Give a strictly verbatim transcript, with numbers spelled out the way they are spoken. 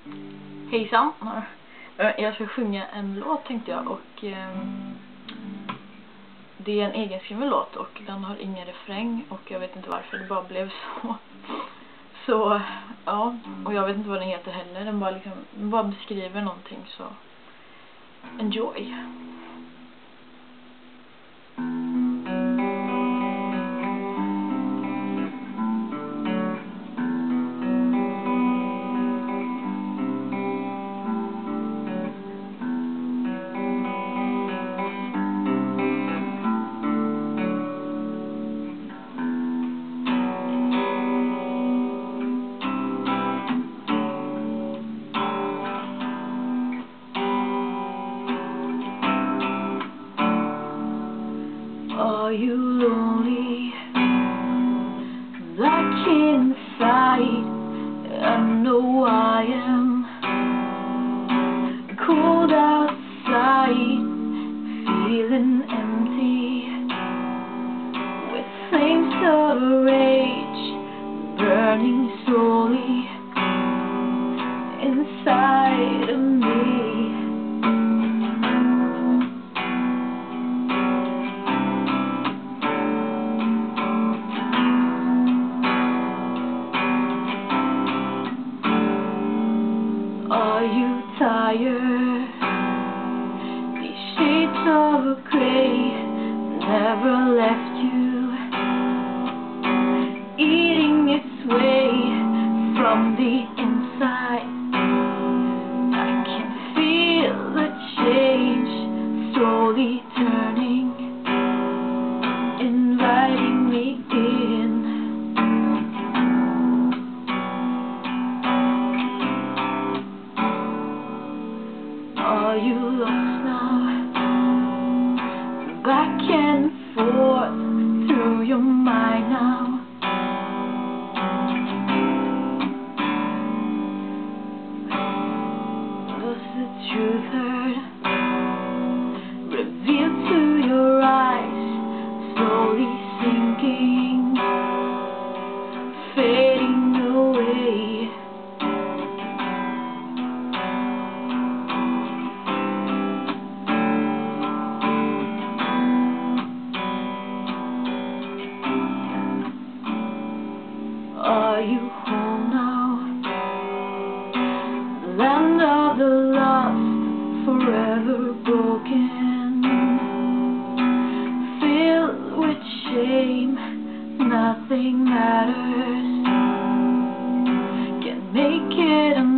Hejsan. Jag ska sjunga en låt tänkte jag och eh, det är en egenskriven låt och den har ingen refräng och jag vet inte varför, det bara blev så. Så ja, och jag vet inte vad den heter heller, den bara liksom den bara beskriver någonting, så enjoy. Are you lonely? Like inside, I know I am. Cold outside, feeling empty, with flames of rage burning slowly inside of me. Are you tired? These shades of grey never left you, eating its way from the inside. I can feel the change slowly turning, inviting me in. Are you lost now? Back and forth through your mind now. Was the truth heard? Revealed to your eyes, slowly sinking, fading away. Are you home now? Land of the lost, forever broken, filled with shame, nothing matters. Can make it